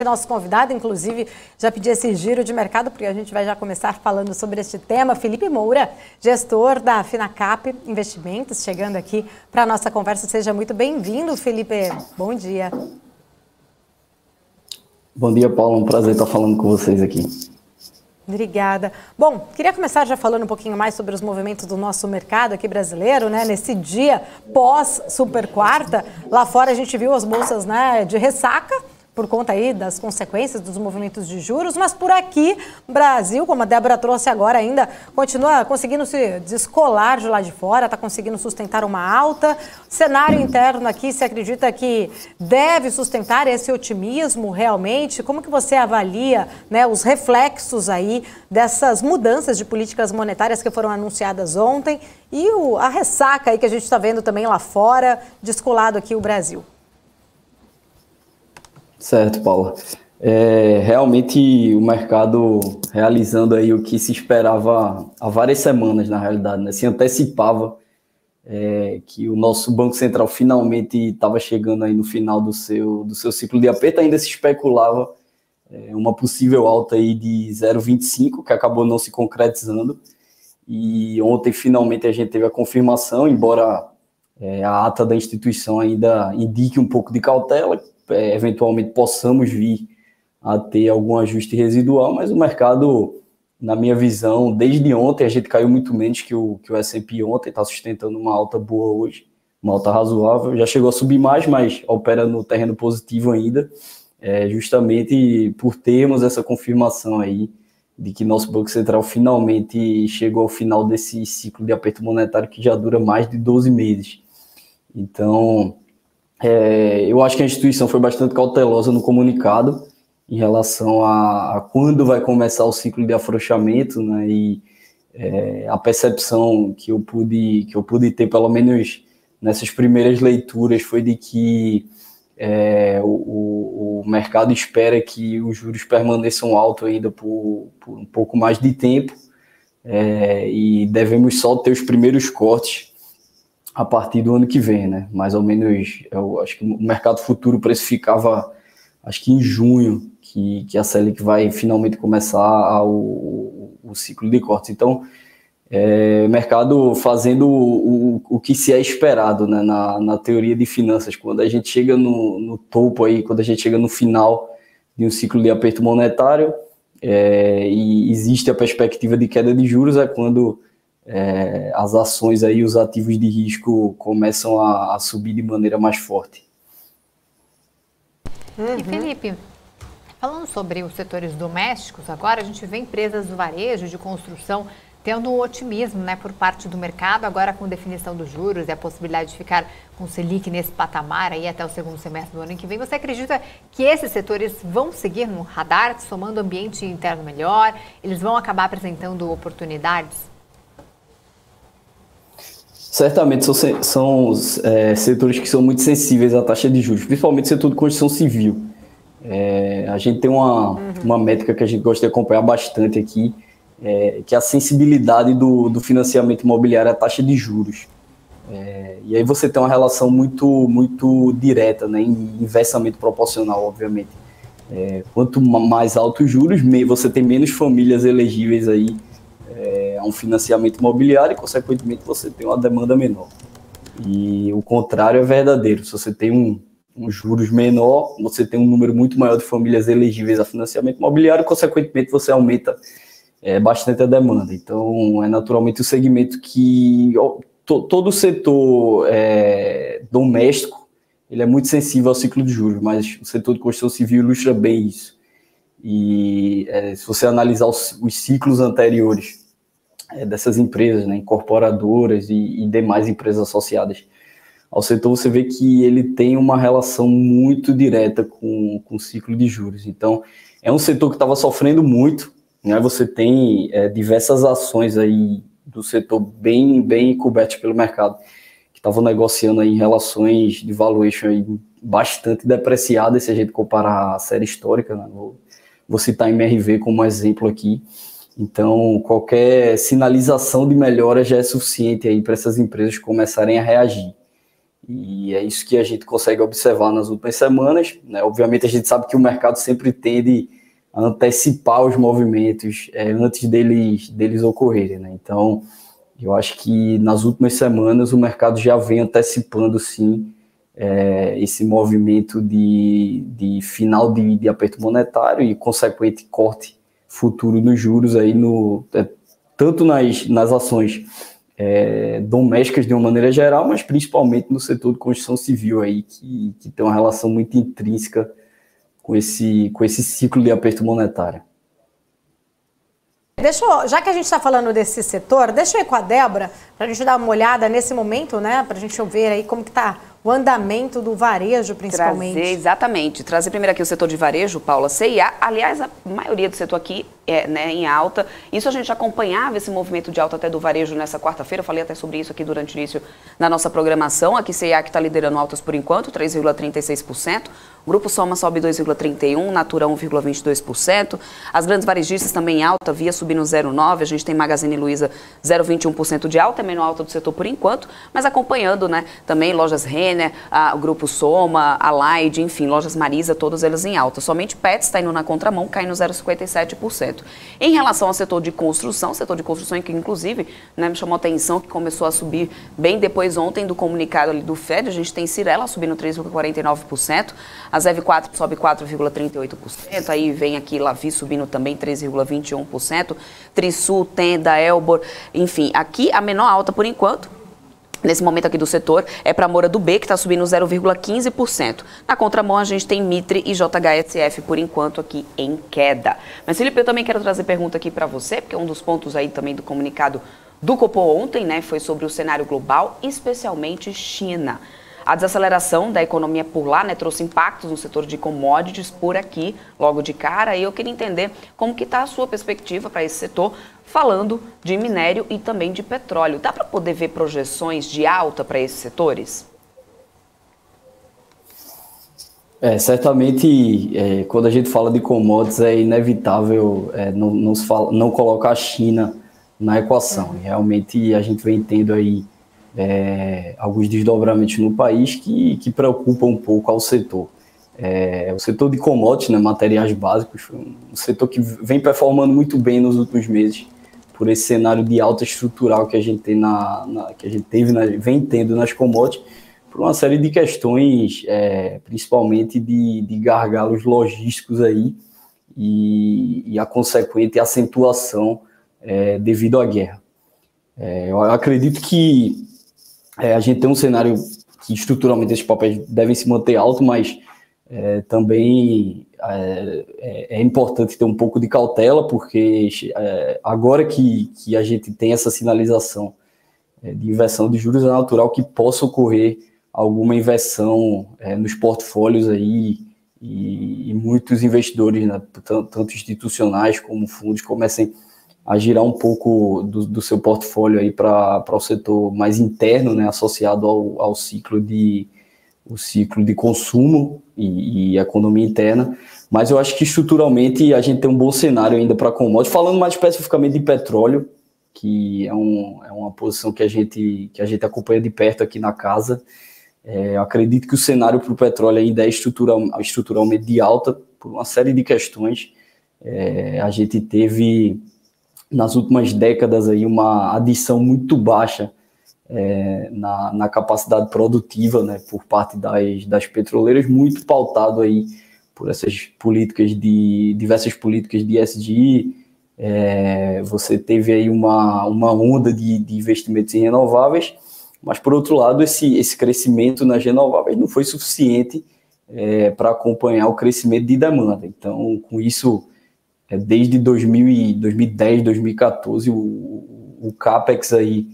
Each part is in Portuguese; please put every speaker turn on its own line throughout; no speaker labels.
nosso convidado, inclusive, já pedi esse giro de mercado, porque a gente vai já começar falando sobre este tema. Felipe Moura, gestor da Finacap Investimentos, chegando aqui para a nossa conversa. Seja muito bem-vindo, Felipe. Bom dia.
Bom dia, Paulo. Um prazer estar falando com vocês aqui.
Obrigada. Bom, queria começar já falando um pouquinho mais sobre os movimentos do nosso mercado aqui brasileiro, né? Nesse dia pós-super quarta, lá fora a gente viu as bolsas, né, de ressaca, por conta aí das consequências dos movimentos de juros, mas por aqui, Brasil, como a Débora trouxe agora ainda, continua conseguindo se descolar de lá de fora, está conseguindo sustentar uma alta. Cenário interno aqui, você acredita que deve sustentar esse otimismo realmente? Como que você avalia, né, os reflexos aí dessas mudanças de políticas monetárias que foram anunciadas ontem e a ressaca aí que a gente está vendo também lá fora, descolado aqui o Brasil?
Certo, Paula. Realmente o mercado realizando aí o que se esperava há várias semanas, na realidade, né? Se antecipava que o nosso Banco Central finalmente estava chegando aí no final do seu ciclo de aperto. Ainda se especulava uma possível alta aí de 0,25, que acabou não se concretizando. E ontem finalmente a gente teve a confirmação, embora a ata da instituição ainda indique um pouco de cautela, eventualmente possamos vir a ter algum ajuste residual, mas o mercado, na minha visão, desde ontem a gente caiu muito menos que o S&P ontem, está sustentando uma alta boa hoje, uma alta razoável, já chegou a subir mais, mas opera no terreno positivo ainda, justamente por termos essa confirmação aí de que nosso Banco Central finalmente chegou ao final desse ciclo de aperto monetário que já dura mais de 12 meses. Então, eu acho que a instituição foi bastante cautelosa no comunicado em relação a quando vai começar o ciclo de afrouxamento, né? E a percepção que eu pude ter, pelo menos nessas primeiras leituras, foi de que o mercado espera que os juros permaneçam altos ainda por um pouco mais de tempo, e devemos só ter os primeiros cortes a partir do ano que vem, né? Mais ou menos, eu acho que o mercado futuro precificava, acho que em junho, que a Selic vai finalmente começar o ciclo de cortes. Então, o mercado fazendo o que se é esperado, né? Na teoria de finanças, quando a gente chega no topo aí, quando a gente chega no final de um ciclo de aperto monetário, e existe a perspectiva de queda de juros, é quando as ações aí, os ativos de risco começam a subir de maneira mais forte.
E Felipe, falando sobre os setores domésticos, agora a gente vê empresas do varejo, de construção, tendo um otimismo, né, por parte do mercado, agora com definição dos juros e a possibilidade de ficar com o Selic nesse patamar aí até o segundo semestre do ano que vem. Você acredita que esses setores vão seguir no radar, somando ambiente interno melhor? Eles vão acabar apresentando oportunidades?
Certamente são setores que são muito sensíveis à taxa de juros, principalmente o setor de construção civil. A gente tem uma métrica que a gente gosta de acompanhar bastante aqui, que é a sensibilidade do financiamento imobiliário à taxa de juros. E aí você tem uma relação muito, muito direta, né, inversamente proporcional, obviamente. Quanto mais altos os juros, você tem menos famílias elegíveis aí a um financiamento imobiliário e, consequentemente, você tem uma demanda menor. E o contrário é verdadeiro. Se você tem um juros menor, você tem um número muito maior de famílias elegíveis a financiamento imobiliário e, consequentemente, você aumenta bastante a demanda. Então, é naturalmente o segmento que todo o setor doméstico ele é muito sensível ao ciclo de juros, mas o setor de construção civil ilustra bem isso. E se você analisar os ciclos anteriores dessas empresas, né, incorporadoras e demais empresas associadas ao setor, você vê que ele tem uma relação muito direta com o ciclo de juros. Então, é um setor que estava sofrendo muito, né? Você tem diversas ações aí do setor bem cobertas pelo mercado, que estavam negociando aí em relações de valuation aí bastante depreciadas, se a gente comparar a série histórica, né? Vou citar a MRV como exemplo aqui. Então, qualquer sinalização de melhora já é suficiente aí para essas empresas começarem a reagir. E é isso que a gente consegue observar nas últimas semanas, né? Obviamente a gente sabe que o mercado sempre tende a antecipar os movimentos antes deles ocorrerem, né? Então, eu acho que nas últimas semanas o mercado já vem antecipando, sim, esse movimento de final de aperto monetário e consequente corte futuro nos juros, aí tanto nas ações domésticas de uma maneira geral, mas principalmente no setor de construção civil, aí, que tem uma relação muito intrínseca com esse ciclo de aperto monetário.
Já que a gente está falando desse setor, deixa eu ir com a Débora, para a gente dar uma olhada nesse momento, né? Para a gente ver aí como que está o andamento do varejo, principalmente.
Trazer primeiro aqui o setor de varejo, Paula, C&A. Aliás, a maioria do setor aqui em alta. Isso a gente acompanhava esse movimento de alta até do varejo nessa quarta-feira. Eu falei até sobre isso aqui durante o início da nossa programação. Aqui C&A que está liderando altas por enquanto, 3,36%. O Grupo Soma sobe 2,31%, Natura 1,22%. As grandes varejistas também em alta, Via subindo 0,9%. A gente tem Magazine Luiza 0,21% de alta, é a menor alta do setor por enquanto. Mas acompanhando, né, também lojas Renner, o Grupo Soma, a Laide, enfim, lojas Marisa, todas elas em alta. Somente Pets está indo na contramão, caindo 0,57%. Em relação ao setor de construção que inclusive, né, me chamou a atenção que começou a subir bem depois ontem do comunicado ali do FED. A gente tem Cyrela subindo 3,49%. A ZEV4 sobe 4,38%, aí vem aqui Lavi subindo também 3,21%, Trisul, Tenda, Elbor, enfim, aqui a menor alta por enquanto, nesse momento aqui do setor, é para a Moura do B, que está subindo 0,15%. Na contramão, a gente tem Mitre e JHSF, por enquanto, aqui em queda. Mas, Felipe, eu também quero trazer pergunta aqui para você, porque um dos pontos aí também do comunicado do Copom ontem, né, foi sobre o cenário global, especialmente China. A desaceleração da economia por lá, né, trouxe impactos no setor de commodities por aqui, logo de cara. E eu queria entender como que está a sua perspectiva para esse setor, falando de minério e também de petróleo. Dá para poder ver projeções de alta para esses setores?
Certamente, quando a gente fala de commodities, é inevitável não colocar a China na equação. E realmente a gente vem tendo aí alguns desdobramentos no país que preocupam um pouco ao setor. O setor de commodities, né, materiais básicos, foi um setor que vem performando muito bem nos últimos meses, por esse cenário de alta estrutural que a gente vem tendo nas commodities, por uma série de questões, principalmente de gargalos logísticos aí, e a consequente acentuação devido à guerra. Eu acredito que a gente tem um cenário que estruturalmente esses papéis devem se manter alto, mas também é importante ter um pouco de cautela, porque agora que a gente tem essa sinalização de inversão de juros, é natural que possa ocorrer alguma inversão nos portfólios aí, e muitos investidores, né, tanto institucionais como fundos, comecem a girar um pouco do seu portfólio aí para o setor mais interno, né, associado ao ciclo de consumo e economia interna. Mas eu acho que estruturalmente a gente tem um bom cenário ainda para commodities. Falando mais especificamente de petróleo, que é uma posição que a gente acompanha de perto aqui na casa. Eu acredito que o cenário para o petróleo ainda é estruturalmente de alta, por uma série de questões. A gente teve nas últimas décadas aí uma adição muito baixa na capacidade produtiva, né, por parte das petroleiras, muito pautado aí por essas diversas políticas de ESG. Você teve aí uma onda de investimentos em renováveis, mas por outro lado esse crescimento nas renováveis não foi suficiente para acompanhar o crescimento de demanda. Então, com isso, desde 2010, 2014, o CAPEX aí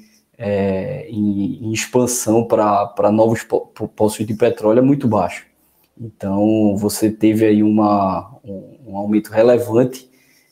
em expansão para novos poços de petróleo é muito baixo. Então, você teve aí um aumento relevante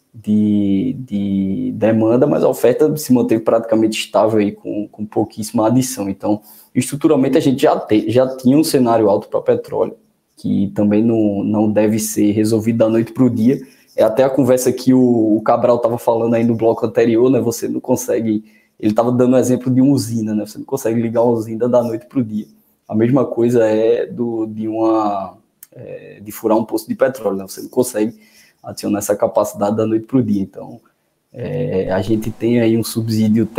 de demanda, mas a oferta se manteve praticamente estável aí, com pouquíssima adição. Então, estruturalmente, a gente já tinha um cenário alto para petróleo, que também não deve ser resolvido da noite para o dia. Até a conversa que o Cabral estava falando aí no bloco anterior, né? Você não consegue... Ele estava dando um exemplo de uma usina, né? Você não consegue ligar uma usina da noite para o dia. a mesma coisa de furar um poço de petróleo, né? Você não consegue adicionar essa capacidade da noite para o dia. Então, a gente tem aí um subsídio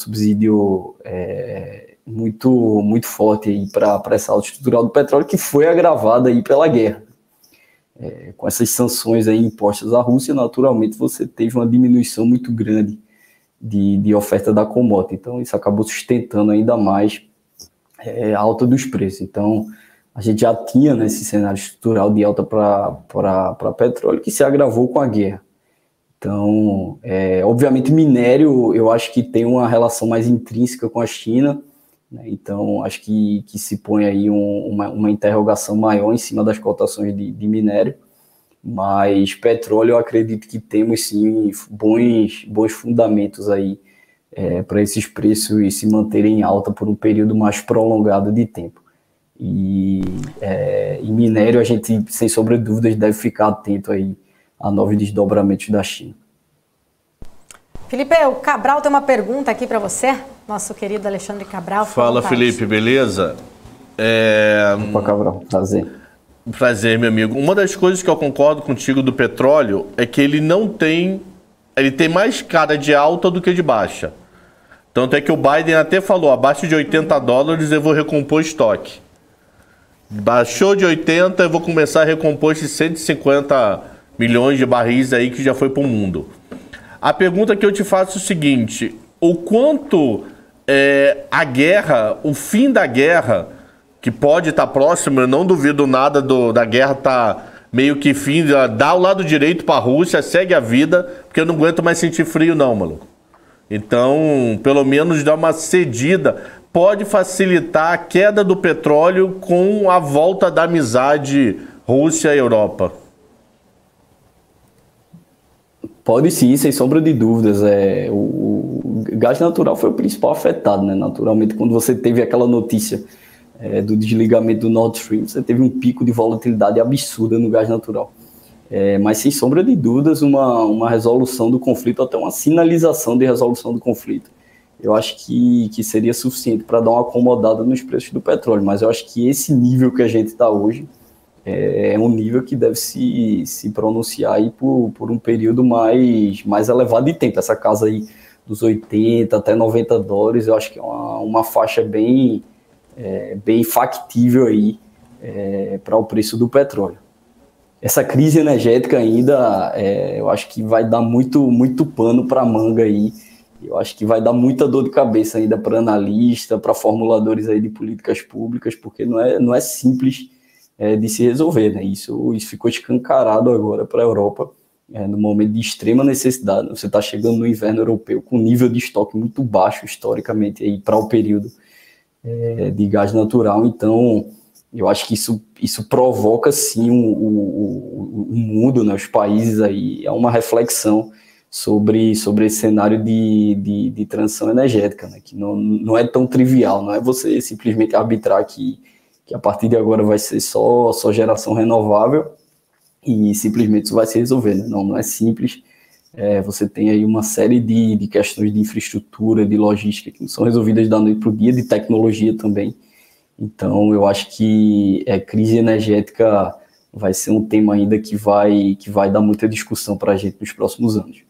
muito, muito forte para essa alta estrutural do petróleo, que foi agravada aí pela guerra. Com essas sanções aí impostas à Rússia, naturalmente você teve uma diminuição muito grande de oferta da commodity. Então, isso acabou sustentando ainda mais a alta dos preços. Então, a gente já tinha nesse cenário estrutural de alta para petróleo, que se agravou com a guerra. Então, obviamente, minério, eu acho que tem uma relação mais intrínseca com a China, né? Então, acho que se põe aí uma interrogação maior em cima das cotações de minério, mas petróleo eu acredito que temos sim bons fundamentos aí para esses preços se manterem em alta por um período mais prolongado de tempo. E minério a gente, sem sombra de dúvidas, deve ficar atento aí a novos desdobramentos da China.
Felipe, o Cabral tem uma pergunta aqui para você, nosso querido Alexandre Cabral.
Fala, Felipe, beleza?
Opa, Cabral, prazer.
Prazer, meu amigo. Uma das coisas que eu concordo contigo do petróleo é que ele tem mais cara de alta do que de baixa. Tanto é que o Biden até falou, abaixo de $80 eu vou recompor estoque. Baixou de 80, eu vou começar a recompor esses 150 milhões de barris aí que já foi para o mundo. A pergunta que eu te faço é o seguinte, o quanto a guerra, o fim da guerra, que pode estar próximo, eu não duvido nada da guerra estar meio que fim, dá o lado direito para a Rússia, segue a vida, porque eu não aguento mais sentir frio não, maluco. Então, pelo menos dar uma cedida, pode facilitar a queda do petróleo com a volta da amizade Rússia e Europa.
Pode sim, sem sombra de dúvidas. O gás natural foi o principal afetado, né? Naturalmente, quando você teve aquela notícia do desligamento do Nord Stream, você teve um pico de volatilidade absurda no gás natural. Mas, sem sombra de dúvidas, uma resolução do conflito, até uma sinalização de resolução do conflito, eu acho que seria suficiente para dar uma acomodada nos preços do petróleo. Mas eu acho que esse nível que a gente está hoje é um nível que deve se pronunciar aí por um período mais elevado de tempo. Essa casa aí dos 80 até $90, eu acho que é uma faixa bem factível aí para o preço do petróleo. Essa crise energética ainda, eu acho que vai dar muito pano para a manga aí. Eu acho que vai dar muita dor de cabeça ainda para analista, para formuladores aí de políticas públicas, porque não é simples de se resolver, né? Isso ficou escancarado agora para a Europa, no momento de extrema necessidade. Você está chegando no inverno europeu com nível de estoque muito baixo, historicamente, aí para o período de gás natural. Então, eu acho que isso provoca, sim, o mundo, né, os países aí, é uma reflexão sobre esse cenário de transição energética, né, que não é tão trivial, não é você simplesmente arbitrar que a partir de agora vai ser só geração renovável e simplesmente isso vai se resolver, né? Não é simples. Você tem aí uma série de questões de infraestrutura, de logística que não são resolvidas da noite para o dia, de tecnologia também. Então, eu acho que crise energética vai ser um tema ainda que vai dar muita discussão para a gente nos próximos anos.